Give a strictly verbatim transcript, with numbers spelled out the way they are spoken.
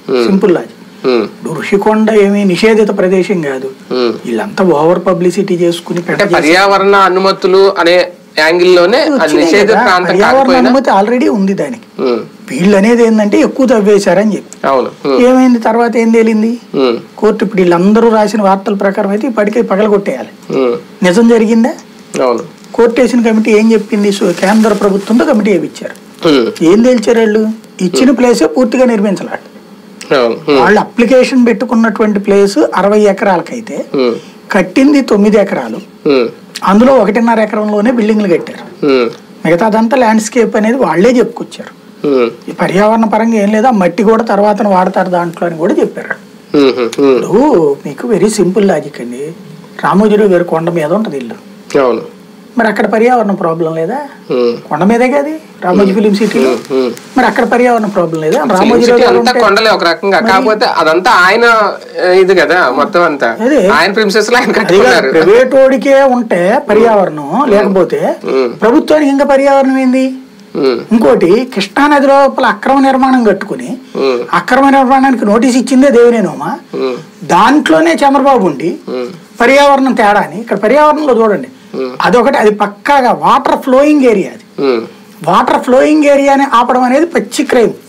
Simple logic. Rushikonda ఏమీ నిషేధిత ప్రదేశం కాదు, వీళ్ళంతా ఓవర్ పబ్లిసిటీ చేసుకుని పర్యావరణ అనుమతులు అనే యాంగిల్లోనే పర్యావరణ అనుమతి ఆల్రెడీ ఉంది దానికి. వీళ్ళు అనేది ఏంటంటే ఎక్కువ తవ్వేశారని చెప్పి ఏమైంది తర్వాత ఏం తేలింది కోర్టు. ఇప్పుడు వీళ్ళందరూ రాసిన వార్తల ప్రకారం అయితే ఇప్పటికే పగలగొట్టేయాలి. నిజం జరిగిందా? కోర్టు వేసిన కమిటీ ఏం చెప్పింది? కేంద్ర ప్రభుత్వంతో కమిటీ వేయించారు. ఏం తేల్చారు వాళ్ళు? ఇచ్చిన ప్లేసే పూర్తిగా నిర్మించలేడు. వాళ్ళు అప్లికేషన్ పెట్టుకున్నటువంటి ప్లేస్ అరవై ఎకరాలకైతే కట్టింది తొమ్మిది ఎకరాలు, అందులో ఒకటిన్నర ఎకరంలోనే బిల్డింగ్లు కట్టారు. మిగతాదంతా ల్యాండ్స్కేప్ అనేది వాళ్లే చెప్పుకొచ్చారు. ఈ పర్యావరణ పరంగా ఏం లేదా, మట్టి కూడా తర్వాత వాడతారు దాంట్లో అని కూడా చెప్పారు. ఇప్పుడు మీకు వెరీ సింపుల్ లాజిక్ అండి. రామోజీరావు గారి కొండ మీద ఉంటది ఇల్లు, మరి అక్కడ పర్యావరణ ప్రాబ్లం లేదా? కొండ మీదే కాదు రామోజీ ఫిలిం సిటీలో, మరి అక్కడ పర్యావరణ ప్రాబ్లం లేదా? రామోజీరావు కొండలే ఒక రకంగా, కాకపోతే అదంతా ఆయన ఇది కదా మొత్తం అంతా ఆయన ప్రిన్సెస్ ప్రైవేట్ వాడికే ఉంటే పర్యావరణం, లేకపోతే ప్రభుత్వానికి ఇంకా పర్యావరణం ఏంది? ఇంకోటి కృష్ణానది లోపల అక్రమ నిర్మాణం కట్టుకుని అక్రమ నిర్మాణానికి నోటీస్ ఇచ్చిందే దేవినేనోమా, దాంట్లోనే చంద్రబాబు ఉండి పర్యావరణం తేడా అని. ఇక్కడ పర్యావరణంలో చూడండి, అదొకటి, అది పక్కాగా వాటర్ ఫ్లోయింగ్ ఏరియా. అది వాటర్ ఫ్లోయింగ్ ఏరియాని ఆపడం అనేది పచ్చి క్రైమ్.